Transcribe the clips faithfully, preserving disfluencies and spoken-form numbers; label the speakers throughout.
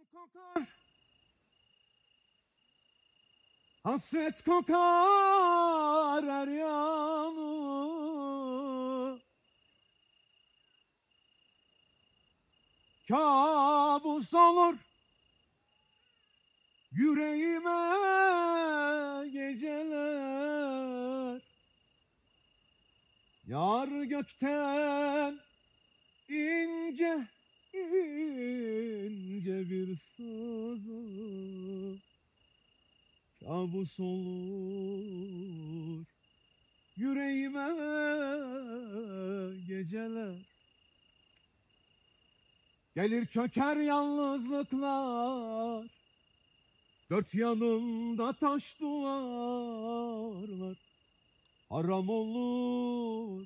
Speaker 1: kokar, hasret kokar her yanı. Kabus olur yüreğime geceler. Yar gökten ince ince bir sızı, kabus olur yüreğime geceler. Gelir çöker yalnızlıklar, dört yanımda taş duvarlar. Haram olur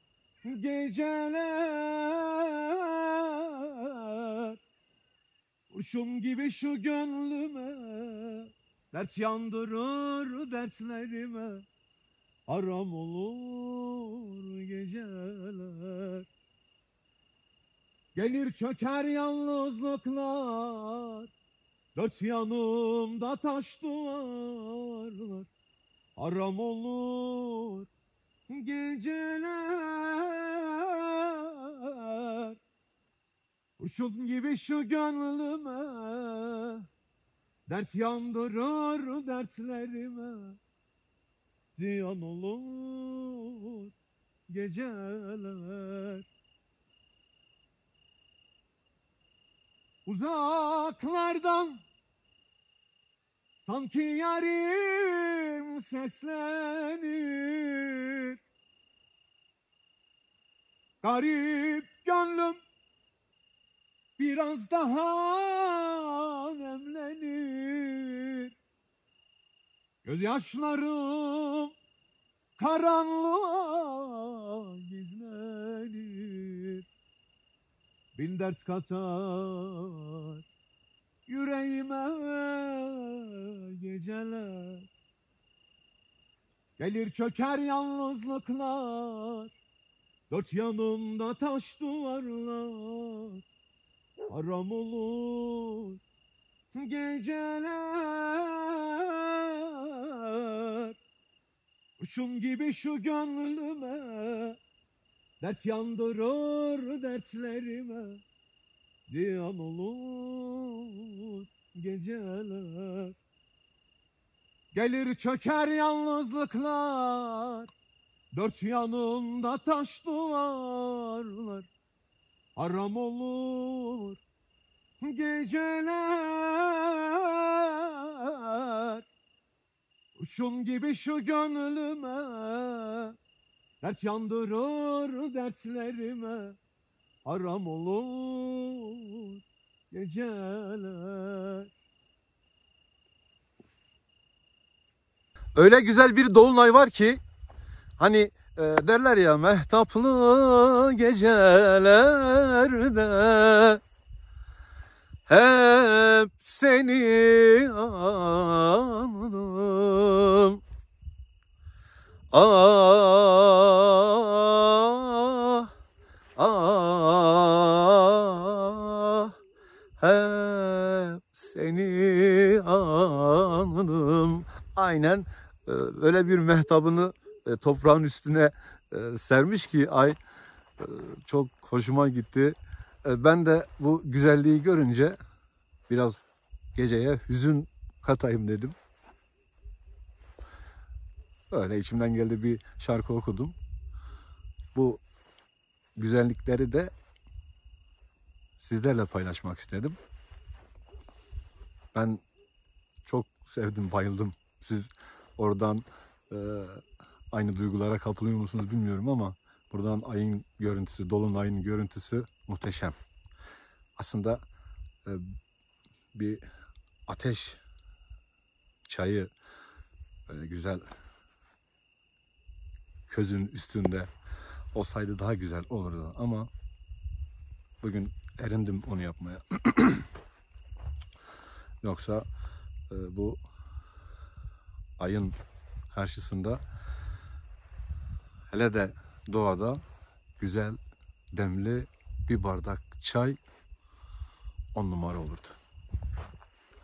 Speaker 1: geceler, kurşun gibi şu gönlüme, dert yandırır dertlerime. Haram olur geceler. Gelir çöker yalnızlıklar, dört yanımda taş duvarlar. Haram olur geceler, kurşun gibi şu gönlüme, dert yandırır dertlerime. Ziyan olur geceler. Uzaklardan sanki yarim seslenir, garip gönlüm biraz daha nemlenir. Gözyaşlarım karanlığa gizlenir. Bin dert katar yüreğime geceler. Gelir çöker yalnızlıklar, dört yanımda taş duvarlar. Haram olur geceler, kurşun gibi şu gönlüme, dert yandırır dertlerime. Ziyan olur geceler. Gelir çöker yalnızlıklar, dört yanımda taş duvarlar. Haram olur geceler, kurşun gibi şu gönlüme, dert yandırır dertlerime. Haram olur geceler.
Speaker 2: Öyle güzel bir dolunay var ki, hani e, derler ya, mehtaplı gecelerde hep seni andım. Ah, ah, hep seni andım. Aynen e, öyle bir mehtabını e, toprağın üstüne e, sermiş ki ay, e, çok hoşuma gitti. E, ben de bu güzelliği görünce biraz geceye hüzün katayım dedim. Öyle içimden geldi, bir şarkı okudum. Bu güzellikleri de sizlerle paylaşmak istedim. Ben çok sevdim, bayıldım. Siz oradan e, aynı duygulara kapılıyor musunuz bilmiyorum ama buradan ayın görüntüsü, dolunayın görüntüsü muhteşem. Aslında e, bir ateş çayı böyle güzel közün üstünde olsaydı daha güzel olurdu ama bugün erindim onu yapmaya. Yoksa e, bu ayın karşısında, hele de doğada güzel demli bir bardak çay on numara olurdu.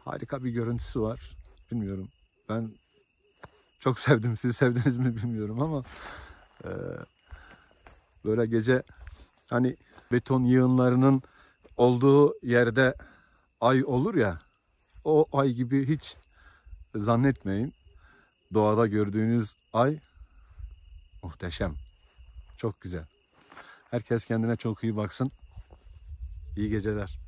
Speaker 2: harika bir görüntüsü var. Bilmiyorum. Ben çok sevdim. Siz sevdiniz mi bilmiyorum ama e, böyle gece hani beton yığınlarının olduğu yerde ay olur ya, o ay gibi hiç zannetmeyin. Doğada gördüğünüz ay muhteşem. Çok güzel. Herkes kendine çok iyi baksın. İyi geceler.